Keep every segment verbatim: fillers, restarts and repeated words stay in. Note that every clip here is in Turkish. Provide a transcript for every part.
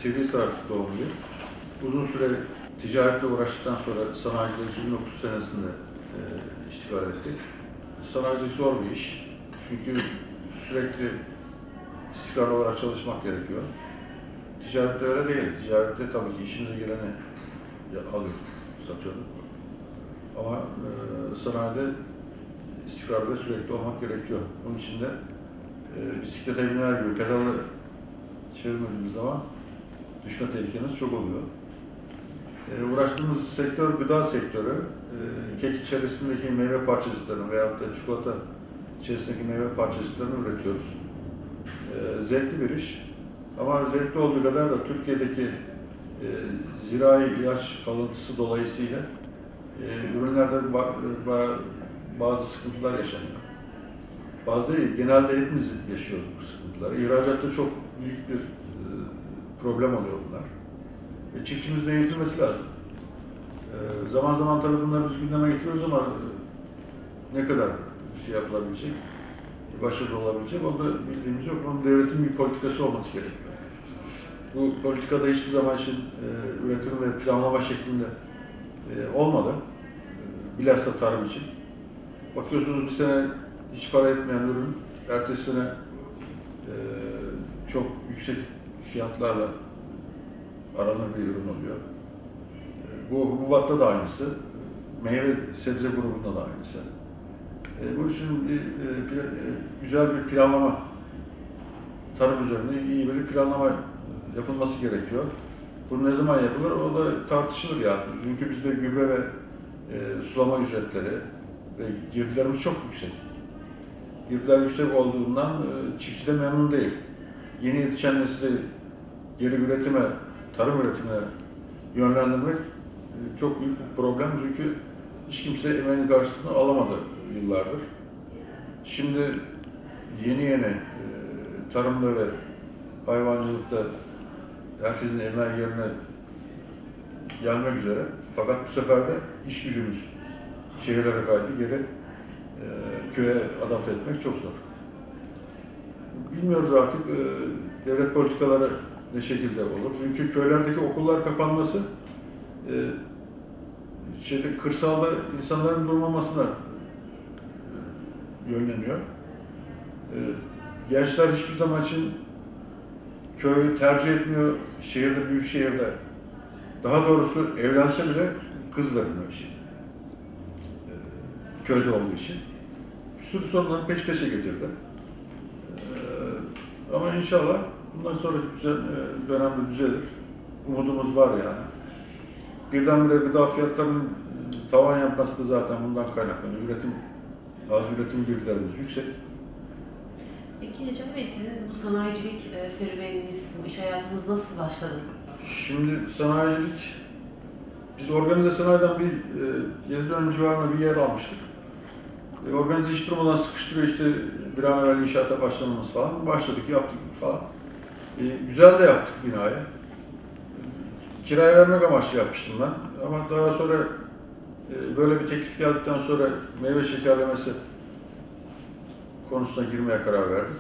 Sivrihisar doğumluyum. Uzun süre ticaretle uğraştıktan sonra sanayiciliği iki bin dokuz senesinde e, iştigal ettik. Sanayicilik zor bir iş. Çünkü sürekli istikrarlı olarak çalışmak gerekiyor. Ticarette öyle değil. Ticarette tabii ki işimize geleni alıyorduk, satıyorduk. Ama e, sanayide istikrarlı ve sürekli olmak gerekiyor. Bunun için de e, bisiklete biner gibi pedalı çevirmediğimiz zaman düşme tehlikemiz çok oluyor. E, uğraştığımız sektör gıda sektörü. E, kek içerisindeki meyve parçacıklarını veyahut da çikolata içerisindeki meyve parçacıklarını üretiyoruz. E, zevkli bir iş. Ama zevkli olduğu kadar da Türkiye'deki e, zirai ilaç kalıntısı dolayısıyla e, ürünlerde ba ba bazı sıkıntılar yaşanıyor. Bazı genelde hepimiz yaşıyoruz bu sıkıntıları. İhracatta çok büyük bir e, problem oluyor bunlar. E, çiftçimizin eğitilmesi lazım. E, zaman zaman tabii bunları biz gündeme getiriyoruz ama e, ne kadar şey yapılabilecek, başarılı olabilecek onu da bildiğimiz yok. Bunun devletin bir politikası olması gerekiyor. Bu politikada hiçbir zaman için e, üretim ve planlama şeklinde e, olmadı. E, bilhassa tarım için. Bakıyorsunuz bir sene hiç para etmeyen ürün, ertesi sene e, çok yüksek fiyatlarla aranır bir ürün oluyor. E, bu hububatta da aynısı, meyve sebze grubunda da aynısı. E, bunun için bir, e, pla, e, güzel bir planlama, tarım üzerine iyi bir planlama yapılması gerekiyor. Bu ne zaman yapılır? O da tartışılır yani. Çünkü bizde gübre ve e, sulama ücretleri ve girdilerimiz çok yüksek. Girdiler yüksek olduğundan e, çiftçi de memnun değil. Yeni yetişen nesli geri üretime, tarım üretimine yönlendirmek e, çok büyük bir problem. Çünkü hiç kimse emeğinin karşılığını alamadı yıllardır. Şimdi yeni yeni e, tarımda ve hayvancılıkta herkesin emeği yerine gelmek üzere. Fakat bu sefer de iş gücümüz şehirlere kaydı, geri e, köye adapte etmek çok zor. Bilmiyoruz artık e, devlet politikaları ne şekilde olur. Çünkü köylerdeki okullar kapanması e, şeyde, kırsalda insanların durmamasına e, yönleniyor. E, gençler hiçbir zaman için köyü tercih etmiyor, şehirde, büyük şehirde. Daha doğrusu evlense bile kız vermiyor şey. Ee, köyde olduğu için. Bir sürü sorunları peş peşe getirdi. Ee, ama inşallah bundan sonraki düzen, dönemde düzelir. Umudumuz var yani. Birdenbire gıda fiyatlarının tavan yapması da zaten bundan kaynaklanıyor. Üretim, az üretim girdilerimiz yüksek. Peki Necati Bey, sizin bu sanayicilik e, serüveniniz, bu iş hayatınız nasıl başladı? Şimdi sanayicilik, biz organize sanayiden bir e, yedi dönüm civarında bir yer almıştık. E, organize iş durmadan sıkıştırıyor işte bir an evvel inşaata başlamamız falan. Başladık, yaptık falan. E, güzel de yaptık binayı. E, kiraya vermek amaçlı yapmıştım ben. Ama daha sonra e, böyle bir teklif geldikten sonra meyve şekerlemesi konusuna girmeye karar verdik.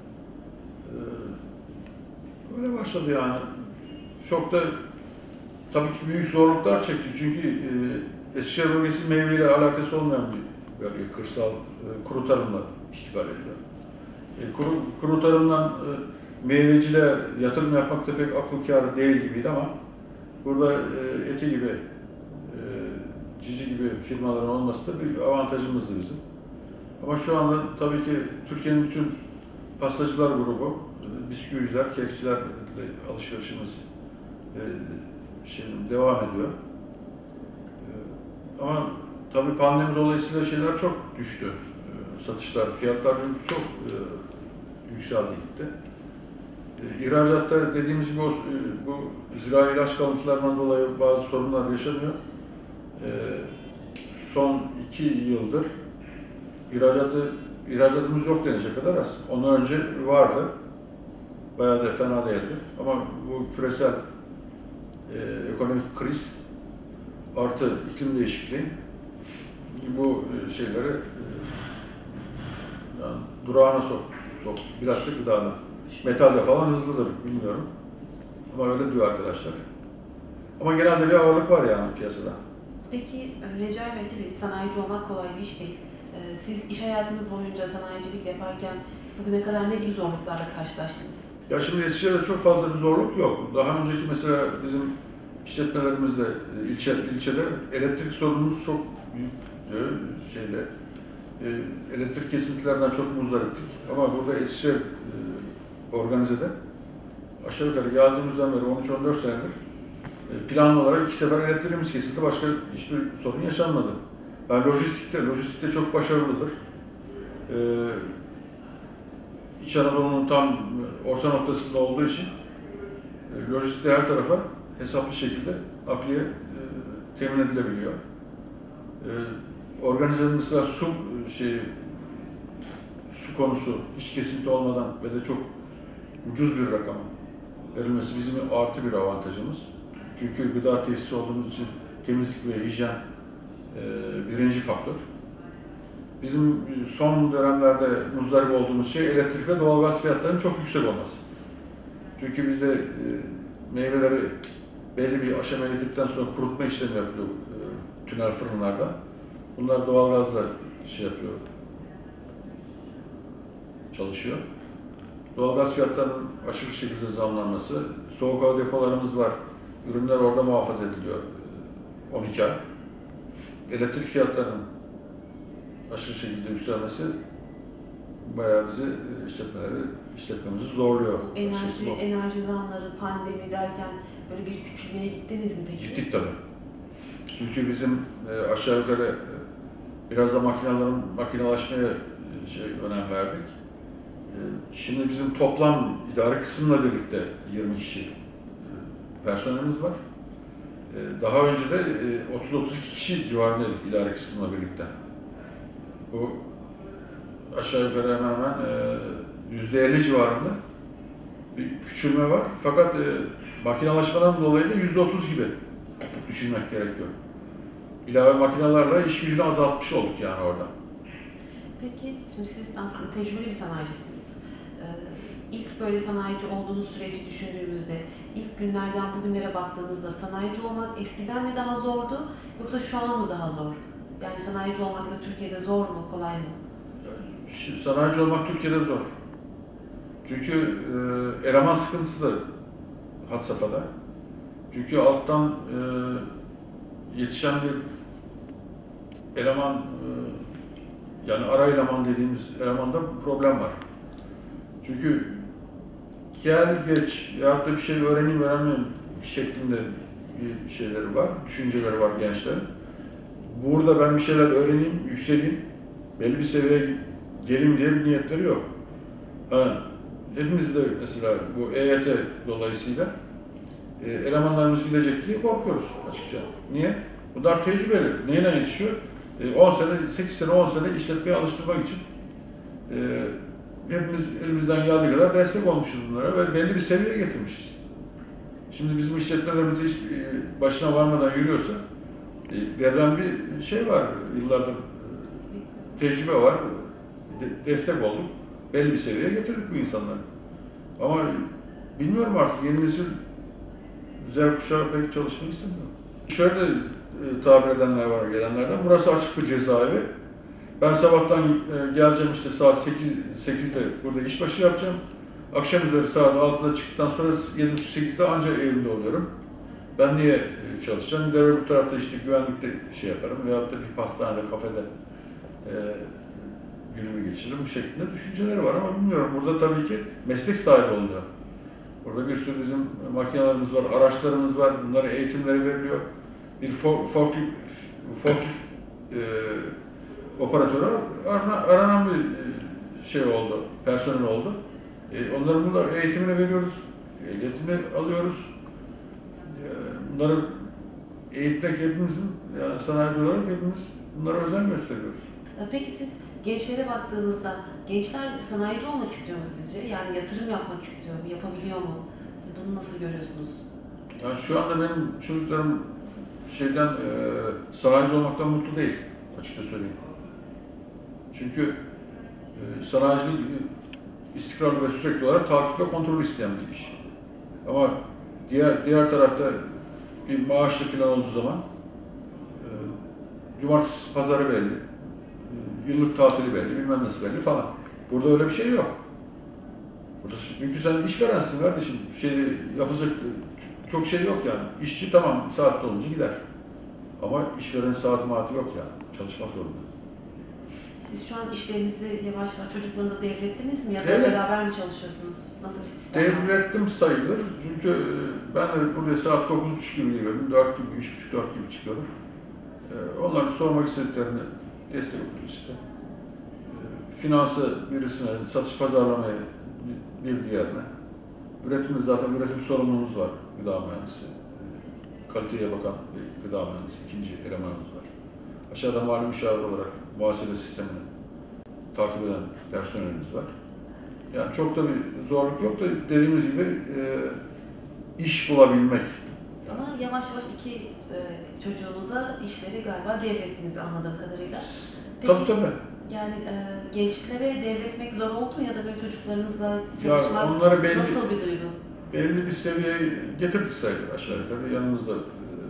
Ee, öyle başladı yani. Çok da tabii ki büyük zorluklar çektik çünkü e, Eskişehir bölgesi meyveyle alakası olmayan bir bölge, kırsal, e, kuru tarımla iştigal ediyor. E, kuru, kuru tarımdan e, meyveciliğe yatırım yapmak da pek akıl kârı değil gibiydi ama burada e, Eti gibi, e, Cici gibi firmaların olması da bir avantajımızdı bizim. Ama şu anda tabii ki Türkiye'nin bütün pastacılar grubu, bisküviciler, kekçilerle alışverişimiz e, şey, devam ediyor. E, ama tabii pandemi dolayısıyla şeyler çok düştü. E, satışlar, fiyatlar çünkü çok e, yükseldi gitti. E, ihracatta dediğimiz gibi o, e, bu zirai ilaç kalıntılarından dolayı bazı sorunlar yaşanıyor. E, son iki yıldır İhracatı, ihracatımız yok denecek kadar az. Ondan önce vardı. Bayağı da fena değildi. Ama bu küresel e, ekonomik kriz artı iklim değişikliği bu e, şeyleri e, yani durağına sok, sok. Biraz da gıdana. Metalde falan hızlıdır, bilmiyorum. Ama öyle diyor arkadaşlar. Ama genelde bir ağırlık var yani piyasada. Peki Recai Bey, tabii sanayici olmak kolay bir iş değil. Siz iş hayatınız boyunca sanayicilik yaparken bugüne kadar ne gibi zorluklarla karşılaştınız? Ya şimdi Eskişehir'de çok fazla bir zorluk yok. Daha önceki mesela bizim işletmelerimizde, ilçe, ilçede elektrik sorunumuz çok büyüktü. Şeyde, elektrik kesintilerden çok muzdariptik. Ama burada Eskişehir organizede aşağı yukarı geldiğimizden beri on üç on dört senedir planlı olarak iki sefer elektriğimiz kesildi. Başka hiçbir sorun yaşanmadı. Yani lojistikte, lojistikte çok başarılıdır. Ee, İç Anadolu'nun tam orta noktasında olduğu için e, lojistikte her tarafa hesaplı şekilde nakliye e, temin edilebiliyor. E, organizenin mesela su şey su konusu hiç kesinti olmadan ve de çok ucuz bir rakama verilmesi bizim artı bir avantajımız. Çünkü gıda tesisi olduğumuz için temizlik ve hijyen e, birinci faktör. Bizim son dönemlerde muzdarip olduğumuz şey elektrik ve doğalgaz fiyatlarının çok yüksek olması. Çünkü bizde e, meyveleri belli bir aşamaya getirdikten sonra kurutma işlemi yapılıyor e, tünel fırınlarda. Bunlar doğalgazla şey yapıyor, çalışıyor. Doğalgaz fiyatlarının aşırı şekilde zamlanması, soğuk hava depolarımız var, ürünler orada muhafaza ediliyor on iki ay. Elektrik fiyatlarının aşırı şekilde yükselmesi bayağı bizi işletmeleri, işletmemizi zorluyor. Enerji, enerji zamları, pandemi derken böyle bir küçülmeye gittiniz mi peki? Gittik tabii. Çünkü bizim e, aşağı yukarı e, biraz da makinelerin makinalaşmaya e, şey, önem verdik. E, şimdi bizim toplam idari kısımla birlikte yirmi kişi e, personelimiz var. E, daha önce de e, otuz otuz iki kişi civarındaydık idari kısımla birlikte. Bu aşağı yukarı hemen hemen yüzde elli civarında bir küçülme var. Fakat e, makinalaşmadan dolayı da yüzde otuz gibi düşünmek gerekiyor. İlave makinalarla iş gücünü azaltmış olduk yani orada. Peki, şimdi siz aslında tecrübeli bir sanayicisiniz. Ee, ilk böyle sanayici olduğunuz süreci düşündüğümüzde, ilk günlerden bugünlere baktığınızda sanayici olmak eskiden mi daha zordu, yoksa şu an mı daha zor? Yani sanayici olmak da Türkiye'de zor mu, kolay mı? Şimdi, sanayici olmak Türkiye'de zor. Çünkü e, eleman sıkıntısı da had safhada. Çünkü alttan e, yetişen bir eleman, e, yani ara eleman dediğimiz elemanda problem var. Çünkü gel geç ya da bir şey öğreneyim öğrenmeyeyim şeklinde bir şeyleri var, düşünceleri var gençlerin. Burada ben bir şeyler öğreneyim, yükseleyim, belli bir seviyeye geleyim diye bir niyetleri yok. Ha, hepimiz de mesela bu E Y T dolayısıyla e, elemanlarımız gidecek diye korkuyoruz açıkça. Niye? Bunlar tecrübeli. Neyine yetişiyor? E, on sene, sekiz sene, on sene işletmeye alıştırmak için e, hepimiz elimizden geldiği kadar destek olmuşuz bunlara ve belli bir seviyeye getirmişiz. Şimdi bizim işletmelerimiz hiç e, başına varmadan yürüyorsa e, verilen bir şey var, yıllardır e, tecrübe var, de, destek olduk, belli bir seviyeye getirdik bu insanları. Ama bilmiyorum artık yeni nesil Z kuşağı pek çalışmayı istemiyor. Şöyle e, tabir edenler var gelenlerden, burası açık bir cezaevi. Ben sabahtan e, geleceğim işte saat sekiz, sekizde burada işbaşı yapacağım. Akşam üzeri saat altıda çıktıktan sonra yedi buçuk sekizde anca evimde oluyorum. Ben niye e, çalışacağım? Bir de öbür tarafta işte güvenlikte şey yaparım veyahut da bir pastanede, kafede e, günümü geçiririm şeklinde düşünceleri var ama bilmiyorum. Burada tabii ki meslek sahibi oluyor. Burada bir sürü bizim makinelerimiz var, araçlarımız var, bunlara eğitimleri veriliyor. Bir forklift e, operatörü aranan bir şey oldu, personel oldu. E, onların bunlar eğitimini veriyoruz, eğitimini alıyoruz. E, bunları eğitmek hepimizin, yani sanayici olarak hepimiz bunlara özen gösteriyoruz. Peki siz gençlere baktığınızda, gençler sanayici olmak istiyor mu sizce? Yani yatırım yapmak istiyor mu, yapabiliyor mu? Bunu nasıl görüyorsunuz? Yani şu anda benim çocuklarım şeyden, e, sanayici olmaktan mutlu değil, açıkça söyleyeyim. Çünkü e, sanayicilik istikrarlı ve sürekli olarak takip ve kontrol isteyen bir iş. Ama diğer diğer tarafta bir maaşlı falan olduğu zaman e, cumartesi pazarı belli, e, yıllık tatili belli, bilmem nasıl belli falan. Burada öyle bir şey yok. Burada çünkü sen işverensin kardeşim, şey yapacak çok şey yok yani. İşçi tamam saatte olunca gider. Ama işveren saat maati yok yani. Çalışmak zorunda. Siz şu an işlerinizi yavaş yavaş çocuklarınıza devrettiniz mi ya da Evet. beraber mi çalışıyorsunuz? Nasıl bir sistem var? Devrettim sayılır. Çünkü ben de buraya saat dokuz buçuk gibi geliyorum. dört gibi, üç buçuk dört gibi çıkıyorum. Onların sormak istediklerini destek oluyoruz işte. Finansı birisine, satış pazarlamaya bir diğerine. Üretimde zaten üretim sorumluluğumuz var. Gıda mühendisi. Kaliteye bakan bir gıda mühendisi, ikinci elemanımız var. Aşağıda mali müşavir olarak muhasebe sistemini takip eden personelimiz var. Yani çok da bir zorluk yok da dediğimiz gibi e, iş bulabilmek. Ama yavaş yavaş iki e, çocuğunuza işleri galiba devrettiniz anladığım kadarıyla. Peki, Tabii tabii. yani e, gençlere devretmek zor oldu mu ya da böyle çocuklarınızla Ya çalışmak onları belli, nasıl bir duygu? belli bir seviyeye getirdik sayılır aşağı yukarı. Yanımızda e,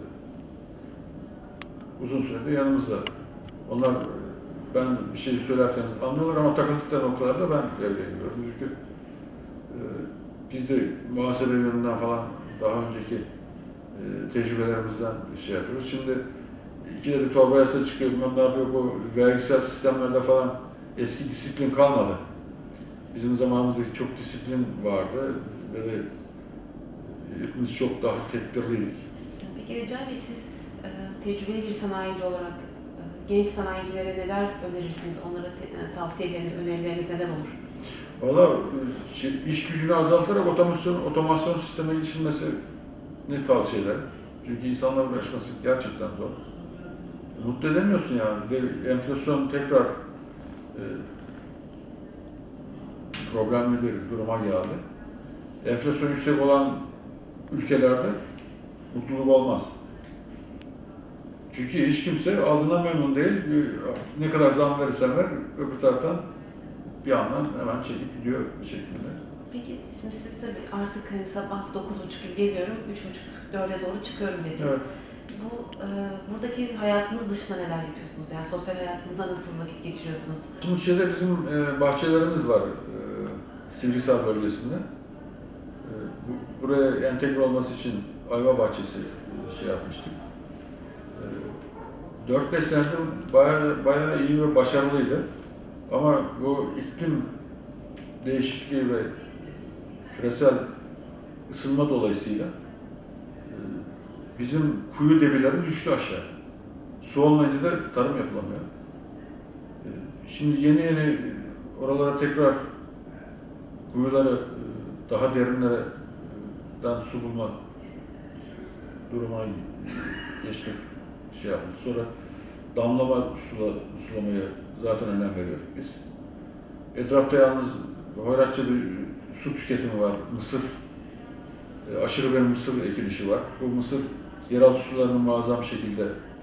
uzun süredir yanımızda. Onlar e, ben bir şey söylerken anlıyorlar ama takıldıkları noktalarda ben devreye giriyorum. Çünkü e, biz de muhasebe yönünden falan daha önceki e, tecrübelerimizden şey yapıyoruz. Şimdi ikide bir torba yasa çıkıyor, bilmem ne yapıyor, bu vergisel sistemlerde falan eski disiplin kalmadı. Bizim zamanımızdaki çok disiplin vardı. Böyle hepimiz çok daha tedbirliydik. Peki Recai Bey, siz e, tecrübeli bir sanayici olarak e, genç sanayicilere neler önerirsiniz? Onlara te, e, tavsiyeleriniz, önerileriniz neden olur? Valla şey, iş gücünü azaltarak otomasyon, otomasyon sisteme geçilmesini tavsiye ederim. Çünkü insanlarla uğraşması gerçekten zor. Mutlu edemiyorsun yani. Bir de enflasyon tekrar e, problemli bir duruma geldi. Enflasyon yüksek olan ülkelerde mutluluk olmaz. Çünkü hiç kimse aldığından memnun değil. Ne kadar zam verirsen ver, öbür taraftan bir yandan hemen çekip gidiyor şeklinde. Peki şimdi siz tabii artık hani sabah dokuz buçuk gibi geliyorum, üç buçuk dörde doğru çıkıyorum dediniz. Evet. Bu e, buradaki hayatınız dışında neler yapıyorsunuz? Yani sosyal hayatınızda nasıl vakit geçiriyorsunuz? Şimdi şeyde bizim e, bahçelerimiz var e, Sivrisar bölgesinde. E, bu, buraya entegre olması için ayva bahçesi e, şey yapmıştık. E, dört beş senedir bayağı, bayağı iyi ve başarılıydı. Ama bu iklim değişikliği ve küresel ısınma dolayısıyla e, bizim kuyu debileri düştü aşağı. Su olmayınca da tarım yapılamıyor. E, şimdi yeni yeni oralara tekrar kuyuları daha derinlerden su bulma durumuna geçmek şey yaptık. Sonra damlama sula, sulamaya zaten önem veriyorduk biz. Etrafta yalnız hoyratça bir su tüketimi var. Mısır, e, aşırı bir mısır ekilişi var. Bu mısır yeraltı sularını muazzam şekilde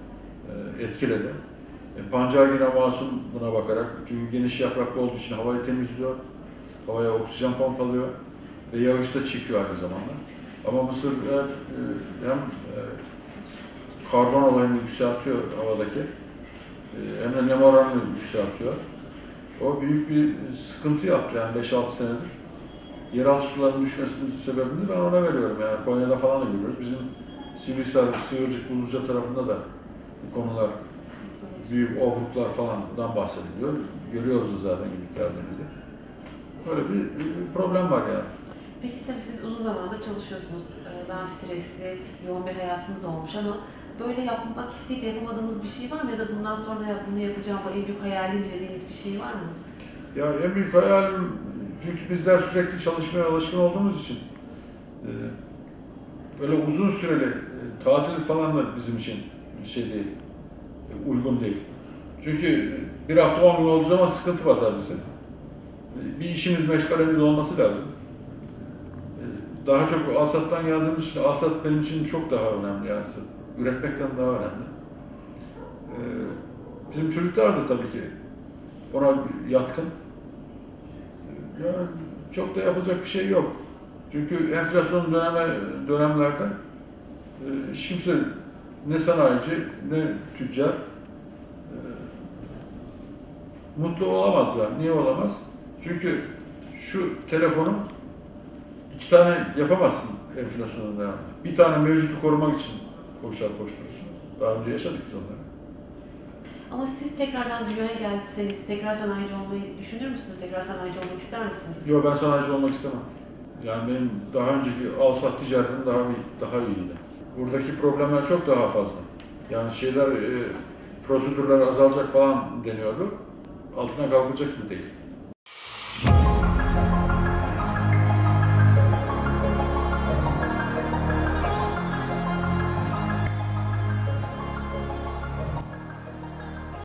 e, etkiledi. E, pancar yine masum buna bakarak, çünkü geniş yapraklı olduğu için havayı temizliyor, havaya oksijen pompalıyor ve yağış da çekiyor aynı zamanda. Ama mısır e, hem e, karbon olayını yükseltiyor havadaki, e, hem de nem oranını yükseltiyor. O büyük bir sıkıntı yaptı yani beş altı senedir. Yeraltı sularının düşmesinin sebebini ben ona veriyorum yani. Konya'da falan da görüyoruz. Bizim Sivrisar, Sığırcık, Buzluca tarafında da bu konular, büyük obruklar falandan bahsediliyor. Görüyoruz da zaten gibi kağıdımızda. Böyle bir, bir problem var yani. Peki tabii siz uzun zamandır çalışıyorsunuz. Daha stresli, yoğun bir hayatınız olmuş ama böyle yapmak isteyip yapamadığınız bir şey var mı? Ya da bundan sonra bunu yapacağım, bu en büyük hayalim dediğiniz bir şey var mı? Ya en büyük hayalim, çünkü bizler sürekli çalışmaya alışkın olduğumuz için e, böyle uzun süreli e, tatil falan da bizim için bir şey değil, e, uygun değil. Çünkü bir hafta on gün olduğu zaman sıkıntı basar bize. E, bir işimiz, meşgalemiz olması lazım. E, daha çok alsattan geldiğimiz için, alsat benim için çok daha önemli yani. Üretmekten daha önemli. Ee, bizim çocuklar da tabii ki ona yatkın. Yani çok da yapacak bir şey yok. Çünkü enflasyon döneme, dönemlerde e, hiç kimse ne sanayici ne tüccar e, mutlu olamaz yani. Niye olamaz? Çünkü şu telefonu iki tane yapamazsın enflasyonun döneminde. Bir tane mevcutu korumak için koşar koşturursun. Daha önce yaşadık biz onları. Ama siz tekrardan dünyaya gelseniz tekrar sanayici olmayı düşünür müsünüz? Tekrar sanayici olmak ister misiniz? Yok, ben sanayici olmak istemem. Yani benim daha önceki al-sat ticaretim daha bir, daha iyiydi. Buradaki problemler çok daha fazla. Yani şeyler, e, prosedürler azalacak falan deniyordu. Altına kalkacak gibi değil.